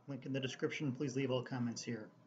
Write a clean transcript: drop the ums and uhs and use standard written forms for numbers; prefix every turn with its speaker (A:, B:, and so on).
A: Link in the description. Please leave all comments here.